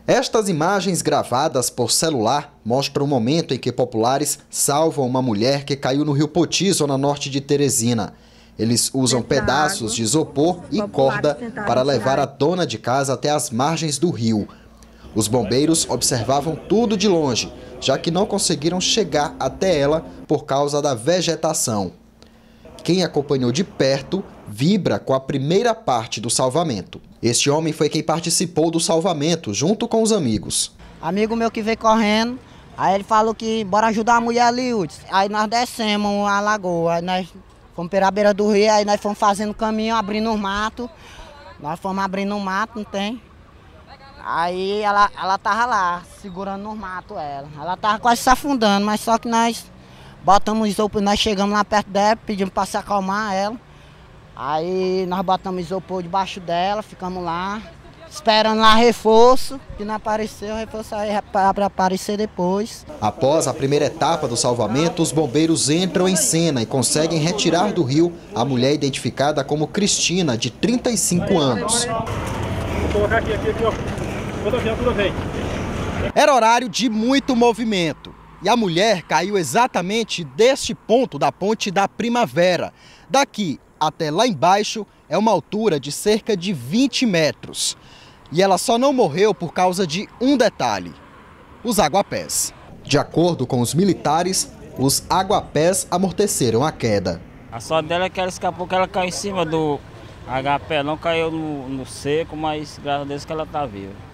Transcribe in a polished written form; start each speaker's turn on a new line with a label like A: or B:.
A: Estas imagens gravadas por celular mostram o momento em que populares salvam uma mulher que caiu no rio Poti, zona norte de Teresina. Eles usam pedaços de isopor e corda para levar a dona de casa até as margens do rio. Os bombeiros observavam tudo de longe, já que não conseguiram chegar até ela por causa da vegetação. Quem acompanhou de perto vibra com a primeira parte do salvamento. Este homem foi quem participou do salvamento, junto com os amigos.
B: Amigo meu que veio correndo, aí ele falou que bora ajudar a mulher ali, Hudson. Aí nós descemos a lagoa, aí nós fomos pela beira do rio, aí nós fomos fazendo caminho, abrindo os matos. Nós fomos abrindo o mato, não tem? Aí ela tava lá, segurando no mato ela tava quase se afundando, mas só que nós botamos isopor, nós chegamos lá perto dela, pedimos para se acalmar ela. Aí nós botamos isopor debaixo dela, ficamos lá, esperando lá reforço, que não apareceu, o reforço aí para aparecer depois.
A: Após a primeira etapa do salvamento, os bombeiros entram em cena e conseguem retirar do rio a mulher identificada como Cristina, de 35 anos.
C: Vou colocar aqui, ó. Quando a viatura vem.
A: Era horário de muito movimento e a mulher caiu exatamente deste ponto da Ponte da Primavera. Daqui até lá embaixo é uma altura de cerca de 20 metros. E ela só não morreu por causa de um detalhe: os aguapés. De acordo com os militares, os aguapés amorteceram a queda.
D: A sorte dela é que ela escapou, que ela caiu em cima do agapé, não caiu no seco, mas graças a Deus que ela está viva.